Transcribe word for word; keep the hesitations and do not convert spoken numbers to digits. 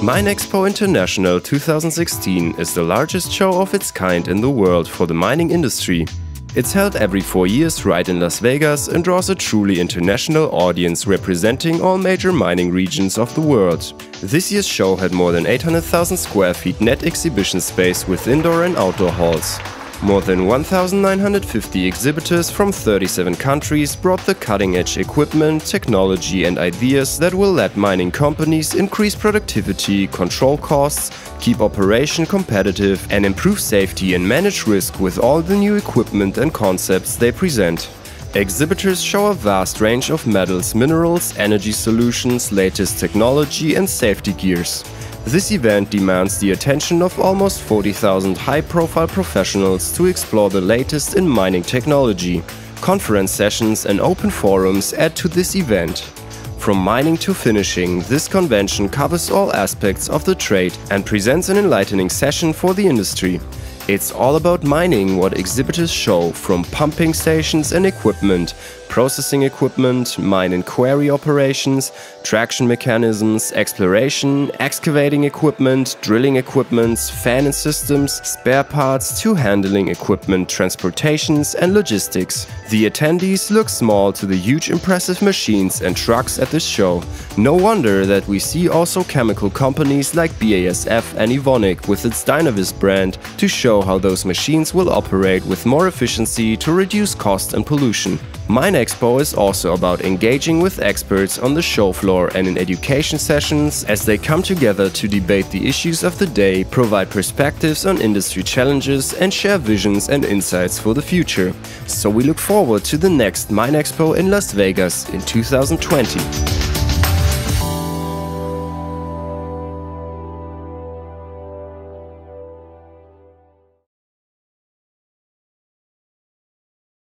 MINExpo International two thousand sixteen is the largest show of its kind in the world for the mining industry. It's held every four years right in Las Vegas and draws a truly international audience representing all major mining regions of the world. This year's show had more than eight hundred thousand square feet net exhibition space with indoor and outdoor halls. More than one thousand nine hundred fifty exhibitors from thirty-seven countries brought the cutting-edge equipment, technology and ideas that will let mining companies increase productivity, control costs, keep operation competitive and improve safety and manage risk with all the new equipment and concepts they present. Exhibitors show a vast range of metals, minerals, energy solutions, latest technology and safety gears. This event demands the attention of almost forty thousand high-profile professionals to explore the latest in mining technology. Conference sessions and open forums add to this event. From mining to finishing, this convention covers all aspects of the trade and presents an enlightening session for the industry. It's all about mining what exhibitors show, from pumping stations and equipment, processing equipment, mine and quarry operations, traction mechanisms, exploration, excavating equipment, drilling equipment, fan and systems, spare parts to handling equipment, transportations and logistics. The attendees look small to the huge impressive machines and trucks at this show. No wonder that we see also chemical companies like B A S F and Evonik with its Dynavis brand to show how those machines will operate with more efficiency to reduce cost and pollution. MINExpo is also about engaging with experts on the show floor and in education sessions as they come together to debate the issues of the day, provide perspectives on industry challenges and share visions and insights for the future. So we look forward to the next MINExpo in Las Vegas in two thousand twenty.